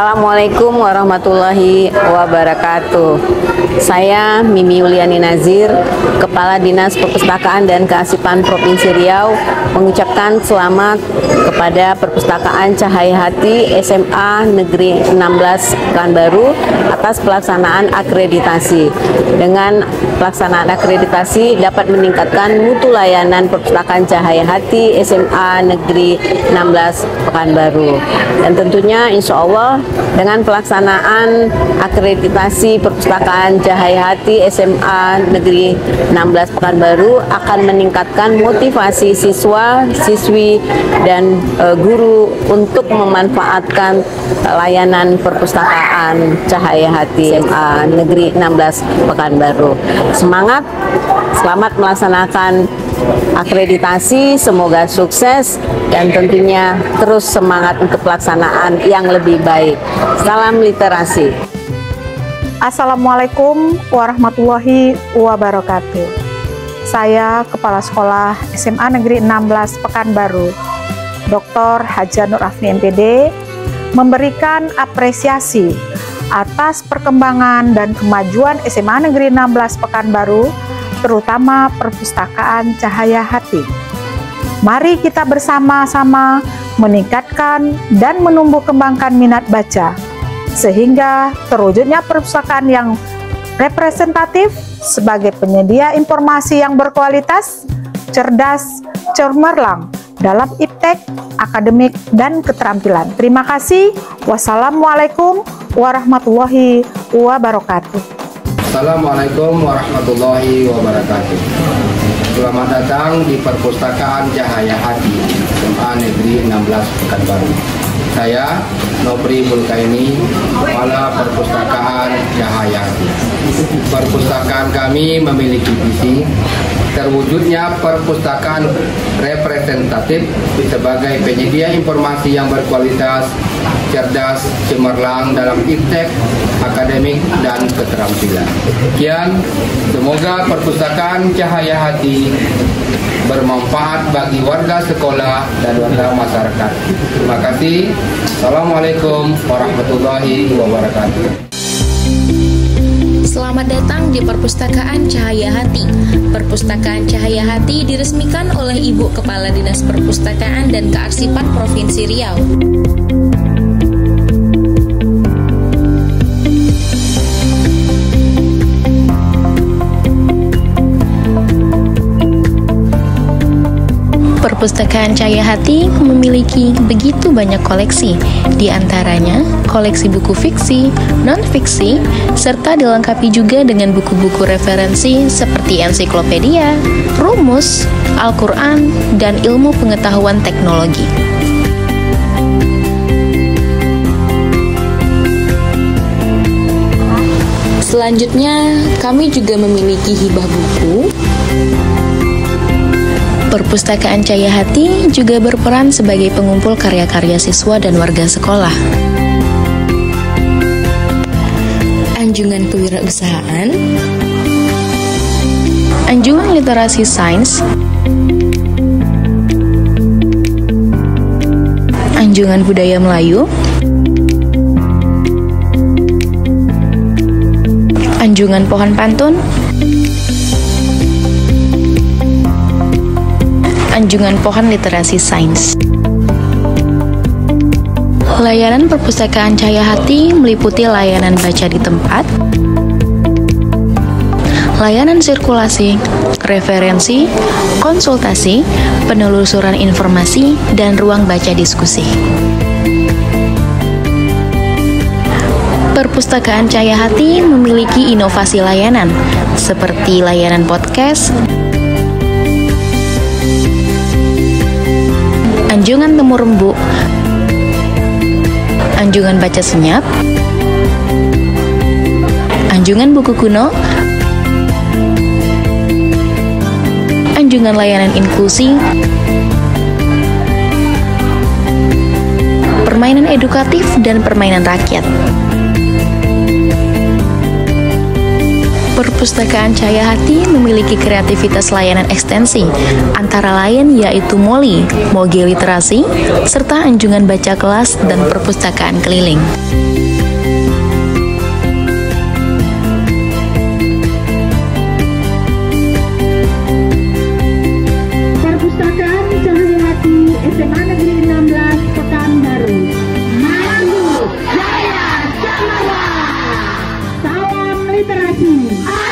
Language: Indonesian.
Assalamualaikum warahmatullahi wabarakatuh. Saya Mimi Yuliani Nazir, Kepala Dinas Perpustakaan dan Kearsipan Provinsi Riau, mengucapkan selamat kepada Perpustakaan Cahaya Hati SMA Negeri 16 Pekanbaru atas pelaksanaan akreditasi. Dengan pelaksanaan akreditasi dapat meningkatkan mutu layanan Perpustakaan Cahaya Hati SMA Negeri 16 Pekanbaru. Dan tentunya insya Allah dengan pelaksanaan akreditasi Perpustakaan Cahaya Hati SMA Negeri 16 Pekanbaru akan meningkatkan motivasi siswa, siswi, dan guru untuk memanfaatkan layanan Perpustakaan Cahaya Hati SMA Negeri 16 Pekanbaru. Semangat, selamat melaksanakan akreditasi, semoga sukses dan tentunya terus semangat untuk pelaksanaan yang lebih baik. Salam literasi. Assalamualaikum warahmatullahi wabarakatuh. Saya Kepala Sekolah SMA Negeri 16 Pekanbaru, Dr. Haja Nur Afni MPD, memberikan apresiasi atas perkembangan dan kemajuan SMA Negeri 16 Pekanbaru, terutama Perpustakaan Cahaya Hati. Mari kita bersama-sama meningkatkan dan menumbuh kembangkan minat baca, sehingga terwujudnya perpustakaan yang representatif sebagai penyedia informasi yang berkualitas, cerdas, cemerlang dalam iptek, akademik, dan keterampilan. Terima kasih. Wassalamualaikum warahmatullahi wabarakatuh. Assalamualaikum warahmatullahi wabarakatuh. Selamat datang di Perpustakaan Cahaya Hati SMA Negeri 16 Pekanbaru. Saya Nopri Mulkaini, Kepala Perpustakaan Cahaya Hati. Perpustakaan kami memiliki visi terwujudnya perpustakaan representatif sebagai penyedia informasi yang berkualitas, cerdas, cemerlang dalam iptek, akademik, dan keterampilan. Sekian, semoga Perpustakaan Cahaya Hati bermanfaat bagi warga sekolah dan warga masyarakat. Terima kasih. Assalamualaikum warahmatullahi wabarakatuh. Selamat datang di Perpustakaan Cahaya Hati. Perpustakaan Cahaya Hati diresmikan oleh Ibu Kepala Dinas Perpustakaan dan Kearsipan Provinsi Riau. Perpustakaan Cahaya Hati memiliki begitu banyak koleksi, di antaranya koleksi buku fiksi, non-fiksi, serta dilengkapi juga dengan buku-buku referensi seperti ensiklopedia, rumus, Al-Quran, dan ilmu pengetahuan teknologi. Selanjutnya, kami juga memiliki hibah buku. Perpustakaan Cahaya Hati juga berperan sebagai pengumpul karya-karya siswa dan warga sekolah. Anjungan kewirausahaan, anjungan literasi sains, anjungan budaya Melayu, anjungan pohon pantun, anjungan pohon literasi sains. Layanan Perpustakaan Cahaya Hati meliputi layanan baca di tempat, layanan sirkulasi, referensi, konsultasi, penelusuran informasi, dan ruang baca diskusi. Perpustakaan Cahaya Hati memiliki inovasi layanan seperti layanan podcast, anjungan temu rembuk, anjungan baca senyap, anjungan buku kuno, anjungan layanan inklusi, permainan edukatif, dan permainan rakyat. Perpustakaan Cahaya Hati memiliki kreativitas layanan ekstensi, antara lain yaitu Moge Literasi, serta anjungan baca kelas dan perpustakaan keliling. terasmu.